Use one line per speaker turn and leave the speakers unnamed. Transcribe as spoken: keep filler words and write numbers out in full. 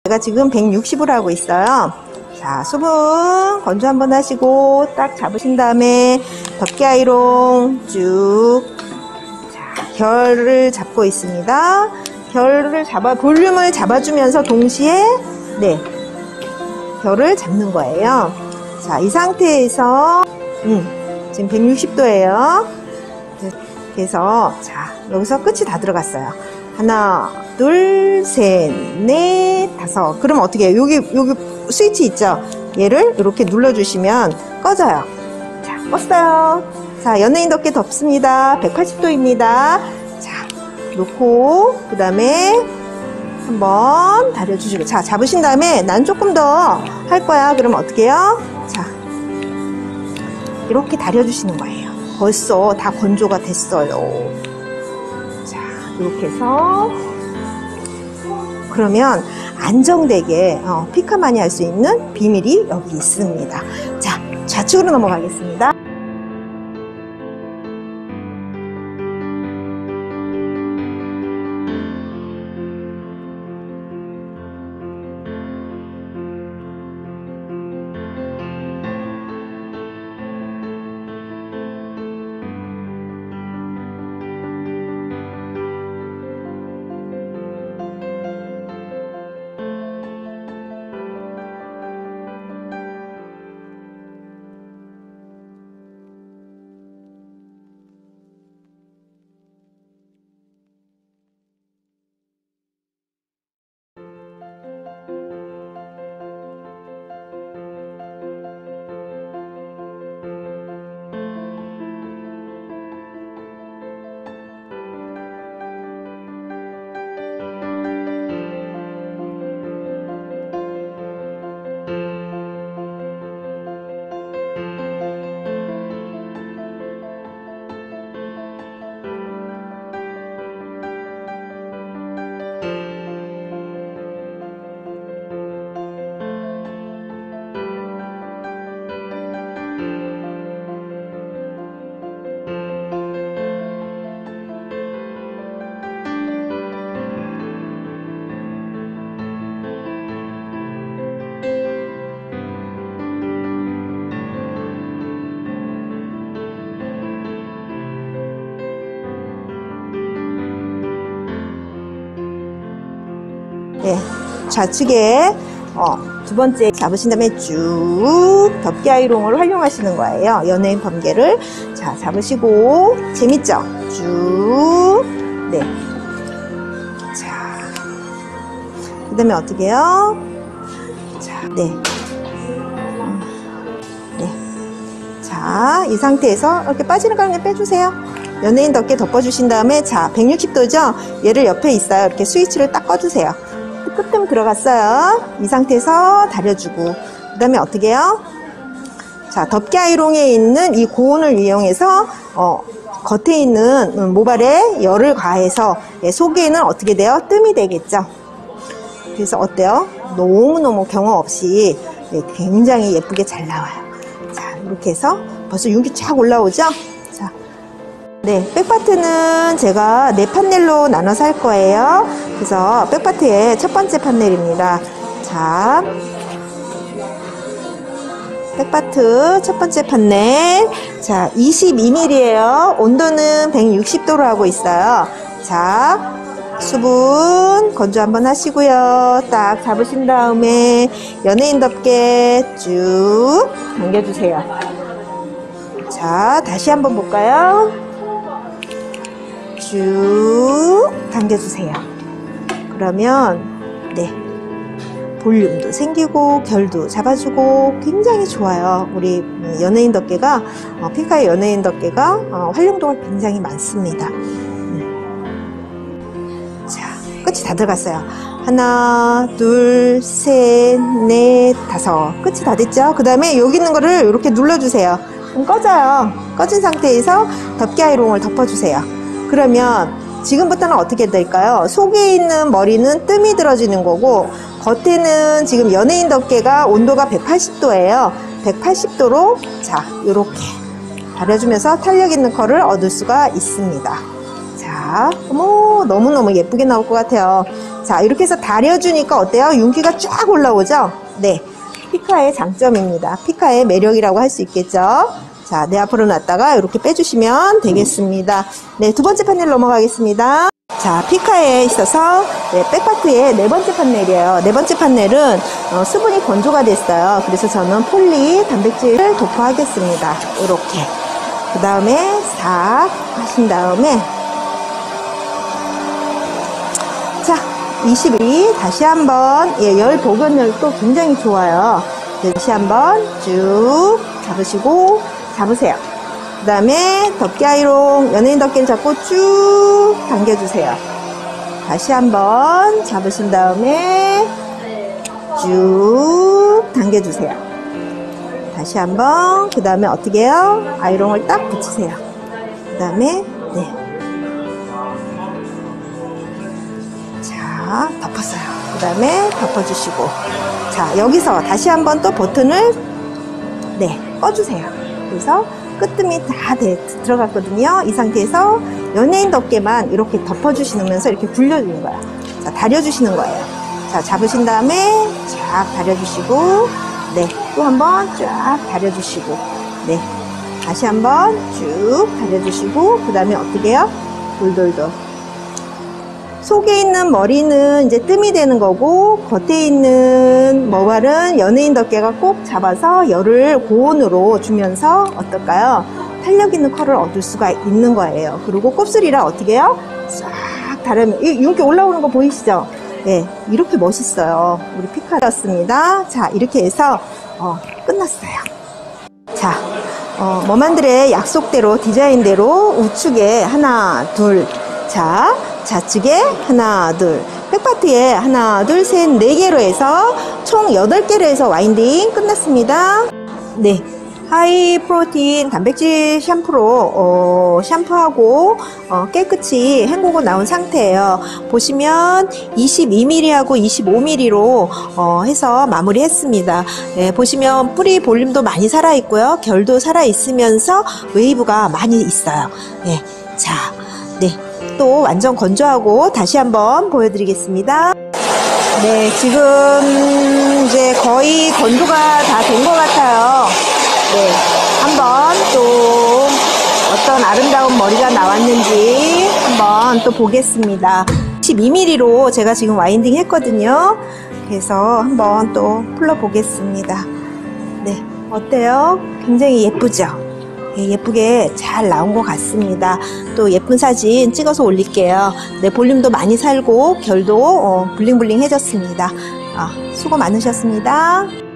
제가 지금 백육십으로 하고 있어요. 자, 수분 건조 한번 하시고 딱 잡으신 다음에 덮개 아이롱 쭉. 자, 결을 잡고 있습니다. 결을 잡아, 볼륨을 잡아주면서 동시에 네, 결을 잡는 거예요. 자, 이 상태에서 음, 지금 백육십 도예요. 그래서 자, 여기서 끝이 다 들어갔어요. 하나, 둘, 셋, 넷, 다섯. 그럼 어떻게 해요? 여기 여기 스위치 있죠? 얘를 이렇게 눌러주시면 꺼져요. 자, 껐어요. 자, 연예인 덮개 덮습니다. 백팔십 도입니다. 자, 놓고 그 다음에 한번 다려주시고, 자, 잡으신 다음에 난 조금 더 할 거야. 그러면 어떻게 해요? 자, 이렇게 다려주시는 거예요. 벌써 다 건조가 됐어요. 자, 이렇게 해서 그러면 안정되게 어, 피카만이 할 수 있는 비밀이 여기 있습니다. 자, 좌측으로 넘어가겠습니다. 네, 좌측에 어, 두 번째 잡으신 다음에 쭉 덮개 아이롱을 활용하시는 거예요. 연예인 범개를. 자, 잡으시고 재밌죠? 쭉. 네. 자, 그 다음에 어떻게 해요? 자, 네. 네. 자, 이 상태에서 이렇게 빠지는 거 그냥 빼주세요. 연예인 덮개 덮어주신 다음에 자, 백육십 도죠? 얘를 옆에 있어요. 이렇게 스위치를 딱 꺼주세요. 끝쯤 들어갔어요. 이 상태에서 다려주고 그 다음에 어떻게 해요? 자, 덮개 아이롱에 있는 이 고온을 이용해서 어, 겉에 있는 모발에 열을 가해서 예, 속에는 어떻게 돼요? 뜸이 되겠죠. 그래서 어때요? 너무너무 경험 없이 예, 굉장히 예쁘게 잘 나와요. 자, 이렇게 해서 벌써 윤기 쫙 올라오죠? 자, 네, 백파트는 제가 네 판넬로 나눠서 할 거예요. 그래서 백파트의 첫 번째 판넬입니다. 자, 백파트 첫 번째 판넬. 자, 이십이 밀리미터예요. 온도는 백육십 도로 하고 있어요. 자, 수분 건조 한번 하시고요. 딱 잡으신 다음에 연예인 덮개 쭉 당겨주세요. 자, 다시 한번 볼까요? 쭉 당겨주세요. 그러면 네, 볼륨도 생기고 결도 잡아주고 굉장히 좋아요. 우리 연예인 덮개가 어, 피카의 연예인 덮개가 어, 활용도가 굉장히 많습니다. 음. 자, 끝이 다 들어갔어요. 하나, 둘, 셋, 넷, 다섯. 끝이 다 됐죠? 그 다음에 여기 있는 거를 이렇게 눌러주세요. 그럼 꺼져요. 꺼진 상태에서 덮개 아이롱을 덮어주세요. 그러면 지금부터는 어떻게 될까요? 속에 있는 머리는 뜸이 들어지는 거고 겉에는 지금 연예인 덮개가 온도가 백팔십 도예요. 백팔십 도로 자, 이렇게 다려주면서 탄력 있는 컬을 얻을 수가 있습니다. 자, 어머, 너무너무 예쁘게 나올 것 같아요. 자, 이렇게 해서 다려주니까 어때요? 윤기가 쫙 올라오죠? 네. 피카의 장점입니다. 피카의 매력이라고 할 수 있겠죠? 자, 내 앞으로 놨다가 이렇게 빼주시면 되겠습니다. 네, 두 번째 판넬 넘어가겠습니다. 자, 피카에 있어서 네, 백파트의 네 번째 판넬이에요. 네 번째 판넬은 어, 수분이 건조가 됐어요. 그래서 저는 폴리 단백질을 도포하겠습니다. 이렇게. 그 다음에 싹 하신 다음에 자, 이십이 다시 한번 예, 열 복원열도 굉장히 좋아요. 다시 한번 쭉 잡으시고 잡으세요. 그 다음에 덮개 아이롱 연예인 덮개를 잡고 쭉 당겨주세요. 다시 한번 잡으신 다음에 쭉 당겨주세요. 다시 한번 그 다음에 어떻게 해요? 아이롱을 딱 붙이세요. 그 다음에 네. 자, 덮었어요. 그 다음에 덮어주시고 자, 여기서 다시 한번 또 버튼을 네, 꺼주세요. 그래서 끝뜸이 다 돼, 들어갔거든요. 이 상태에서 연예인 덮개만 이렇게 덮어주시면서 이렇게 굴려주는 거예요. 자, 다려주시는 거예요. 자, 잡으신 다음에 쫙 다려주시고 네, 또 한번 쫙 다려주시고 네, 다시 한번 쭉 다려주시고 그 다음에 어떻게 해요? 돌돌돌 속에 있는 머리는 이제 뜸이 되는 거고 겉에 있는 머발은 연예인 덮개가 꼭 잡아서 열을 고온으로 주면서 어떨까요? 탄력 있는 컬을 얻을 수가 있는 거예요. 그리고 곱슬이라 어떻게 해요? 싹 다르면 이렇게 올라오는 거 보이시죠? 네, 이렇게 멋있어요. 우리 피카였습니다. 자, 이렇게 해서 어, 끝났어요. 자, 어, 머만들의 약속대로 디자인대로 우측에 하나 둘 자, 좌측에 하나 둘 백파트에 하나 둘 셋 네 개로 해서 총 여덟 개로 해서 와인딩 끝났습니다. 네, 하이 프로틴 단백질 샴푸로 어, 샴푸하고 어, 깨끗이 헹구고 나온 상태예요. 보시면 이십이 밀리리터하고 이십오 밀리리터로 어, 해서 마무리 했습니다. 네, 보시면 뿌리 볼륨도 많이 살아있고요. 결도 살아있으면서 웨이브가 많이 있어요. 네, 자, 네. 또 완전 건조하고 다시 한번 보여드리겠습니다. 네, 지금 이제 거의 건조가 다 된 것 같아요. 네, 한번 또 어떤 아름다운 머리가 나왔는지 한번 또 보겠습니다. 십이 밀리리터로 제가 지금 와인딩 했거든요. 그래서 한번 또 풀러 보겠습니다. 네, 어때요? 굉장히 예쁘죠? 예쁘게 잘 나온 것 같습니다. 또 예쁜 사진 찍어서 올릴게요. 네, 볼륨도 많이 살고 결도 어, 블링블링 해졌습니다. 어, 수고 많으셨습니다.